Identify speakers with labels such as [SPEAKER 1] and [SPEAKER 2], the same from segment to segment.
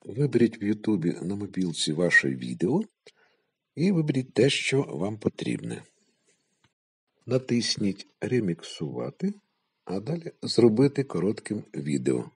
[SPEAKER 1] Виберіть в Ютубі на мобілці ваше відео і виберіть те, що вам потрібне. Натисніть «Реміксувати», а далі «Зробити коротким відео».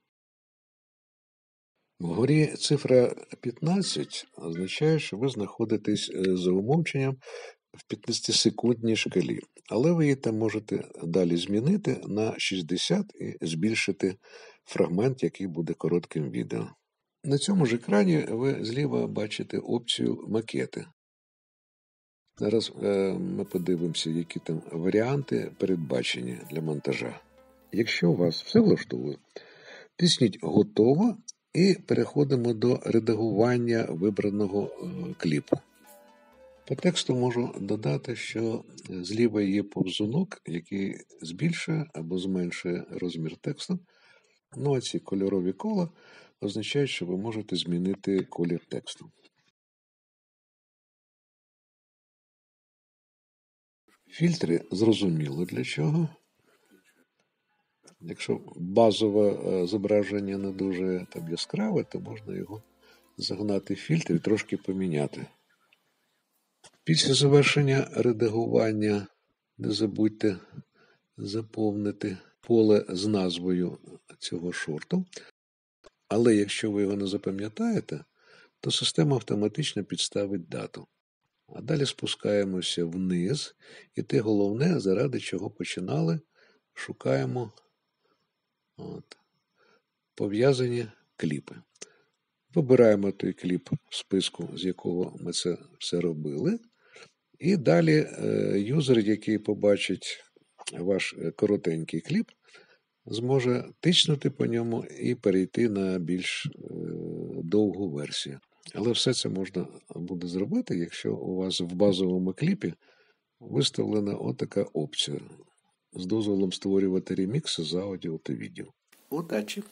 [SPEAKER 1] Вгорі цифра 15 означає, що ви знаходитесь за умовченням в 15-секундній шкалі, але ви її там можете далі змінити на 60 і збільшити фрагмент, який буде коротким відео. На цьому ж екрані ви зліва бачите опцію «Макети». Зараз ми подивимося, які там варіанти передбачені для монтажа. Якщо у вас все влаштовує, тисніть «Готово» і переходимо до редагування вибраного кліпу. По тексту можу додати, що зліва є повзунок, який збільшує або зменшує розмір тексту. Ну а ці кольорові кола означають, що ви можете змінити колір тексту. Фільтри зрозуміло для чого. Якщо базове зображення не дуже яскраве, то можна його загнати в фільтр і трошки поміняти. Після завершення редагування не забудьте заповнити поле з назвою цього шорту. Але якщо ви його не запам'ятаєте, то система автоматично підставить дату. А далі спускаємося вниз, і те головне, заради чого починали, шукаємо пов'язані кліпи. Вибираємо той кліп в списку, з якого ми це все робили. І далі юзер, який побачить ваш коротенький кліп, зможе тиснути по ньому і перейти на більш довгу версію. Але все це можна буде зробити, якщо у вас в базовому кліпі виставлена отака опція з дозволом створювати ремікси з аудіо та відео. Удачі!